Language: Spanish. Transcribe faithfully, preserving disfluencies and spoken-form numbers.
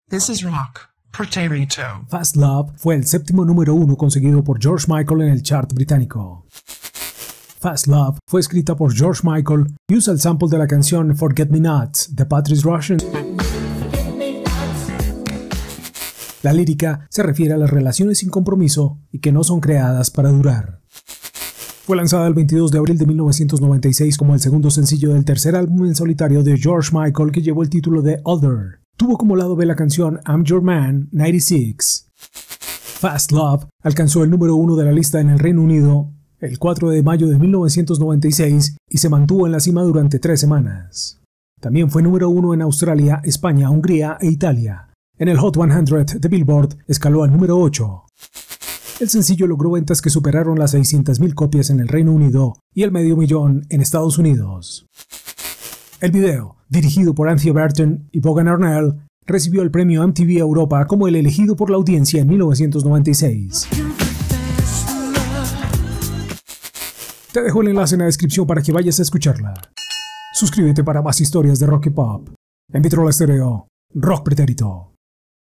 This is rock. Pretérito. Fast Love fue el séptimo número uno conseguido por George Michael en el chart británico. Fast Love fue escrita por George Michael y usa el sample de la canción Forget Me Not de Patrice Rushen. La lírica se refiere a las relaciones sin compromiso y que no son creadas para durar. Fue lanzada el veintidós de abril de mil novecientos noventa y seis como el segundo sencillo del tercer álbum en solitario de George Michael, que llevó el título de Other. Tuvo como lado B la canción I'm Your Man noventa y seis. Fast Love alcanzó el número uno de la lista en el Reino Unido el cuatro de mayo de mil novecientos noventa y seis y se mantuvo en la cima durante tres semanas. También fue número uno en Australia, España, Hungría e Italia. En el Hot cien de Billboard escaló al número ocho. El sencillo logró ventas que superaron las seiscientas mil copias en el Reino Unido y el medio millón en Estados Unidos. El video, dirigido por Anthea Burton y Vaughan Arnell, recibió el premio M T V Europa como el elegido por la audiencia en mil novecientos noventa y seis. Te dejo el enlace en la descripción para que vayas a escucharla. Suscríbete para más historias de rock y pop. En Vitrola Estéreo, Rock Pretérito.